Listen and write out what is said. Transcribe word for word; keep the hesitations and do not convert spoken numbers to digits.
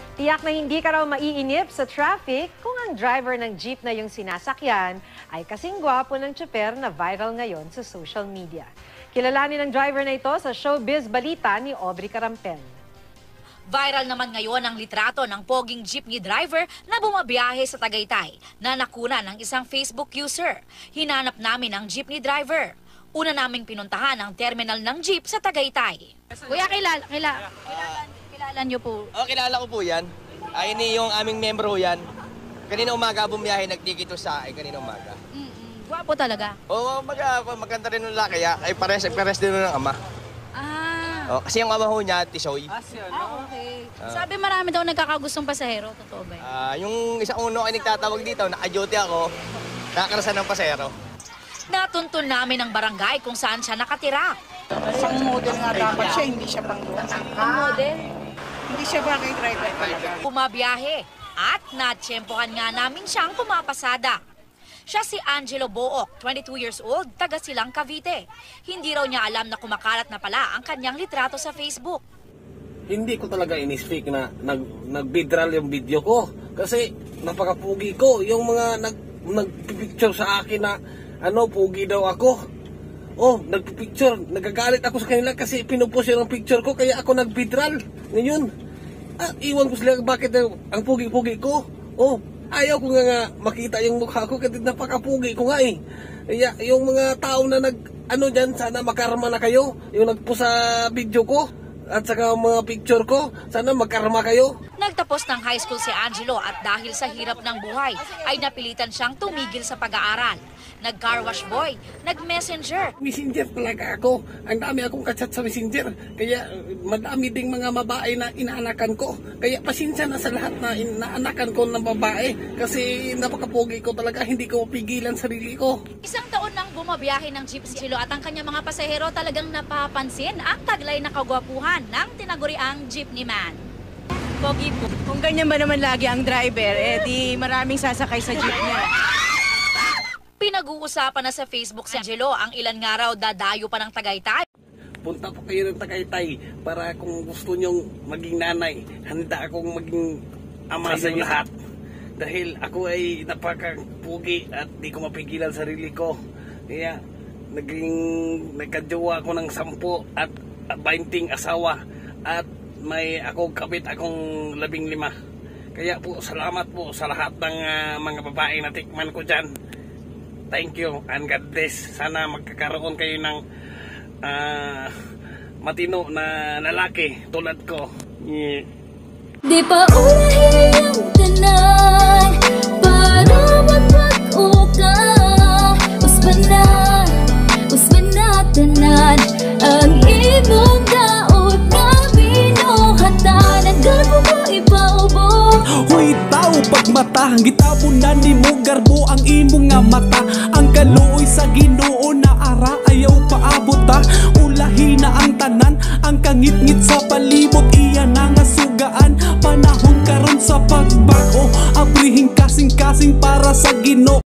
Tiyak na hindi ka raw maiinip sa traffic kung ang driver ng jeep na yung sinasakyan ay kasing gwapo ng tsuper na viral ngayon sa social media. Kilalanin ng driver na ito sa Showbiz Balita ni Aubrey Carampel. Viral naman ngayon ang litrato ng poging jeepney driver na bumabiyahe sa Tagaytay na nakuna ng isang Facebook user. Hinanap namin ang jeepney driver. Una naming pinuntahan ang terminal ng jeep sa Tagaytay. Kuya, kilala, kilala, kilala, kilala niyo po? Oh, kilala ko po yan. Ay, ini yung aming membro yan. Kanina umaga bumiyahe, nagtikito sa akin kanina umaga. Mm-mm. Gwapo talaga? Oo, oh, mag maganda rin ng laki, ah. Ay, pares, pares din ng ama. Ah. Oh, kasi yung ama ho niya, Tisoy. Ah, okay. Uh, Sabi marami daw nagkakagustong pasahero, totoo ba yun? Uh, yung isang uno ay nagtatawag dito, naka-duty ako, nakakarasan ng pasahero. Natuntun namin ang barangay kung saan siya nakatira. Pang model nga dapat siya, hindi siya pang Pang model? Hindi siya bagay driver talaga. Pumabiyahe at natsyempohan nga namin siyang pumapasada. Siya si Angelo Book, twenty-two years old, taga Silang Cavite. Hindi raw niya alam na kumakalat na pala ang kanyang litrato sa Facebook. Hindi ko talaga in-speak na nag, nag-bidral yung video ko. Kasi napakapugi ko. Yung mga nag, nag-picture sa akin na ano, pugi daw ako. Oh, nagpipicture. Nagagalit ako sa kanila kasi pinupost yung picture ko kaya ako nagbidral. Ngayon, ah, iwan ko sila bakit ang pugi-pugi ko. Oh, ayaw ko nga, nga makita yung mukha ko kasi napakapugi ko nga eh. Kaya yung mga tao na nag, ano dyan, sana makarma na kayo. Yung nagpost sa video ko at saka mga picture ko, sana magkarma kayo. Nagtapos ng high school si Angelo at dahil sa hirap ng buhay ay napilitan siyang tumigil sa pag-aaral. Nag-car wash boy, nag-messenger. Messenger talaga ako. Ang dami akong kachat sa messenger. Kaya madami ding mga babae na inaanakan ko. Kaya pasensya na sa lahat na inaanakan ko ng babae. Kasi napakapogi ko talaga, hindi ko mapigilan sarili ko. Isang taon nang bumabiyahe ng jeep si Angelo at ang kanyang mga pasahero talagang napapansin ang taglay na kagwapuhan ng tinaguriang jeepney man. Pogi po. Kung ganyan ba naman lagi ang driver, eh di maraming sasakay sa jeep niya. Pinag-uusapan na sa Facebook si Angelo ang ilan nga raw dadayo pa ng Tagaytay. Punta po kayo ng Tagaytay para kung gusto nyong maging nanay, handa akong maging ama sa inyo lahat. Dahil ako ay napakapugi at di ko mapigilan sarili ko. Kaya naging nagkajowa ako ng sampu at bainting asawa at may ako kapit akong labing lima. Kaya po salamat po sa lahat ng uh, mga babae na tikman ko dyan. Thank you and God bless. Sana magkakaroon kayo ng uh, matino na lalaki tulad ko. Yeah. Di pa ulahin ang tanan para magpag-uka. Usban na, usban na tanan ang imong daot nga binuhatan. Ang garbo mo ipaubos. Huy tao pagmata, gitabunan ni mo garbo ang imong nga mata. Ang kaluoy sa Ginoo na ara ayaw paabot ta. Ulahi na ang tanan, ang kangit-ngit sa palibot iya na nga sugaan. Panahon karon sa pagbago, abrihing kasing-kasing para sa Ginoo.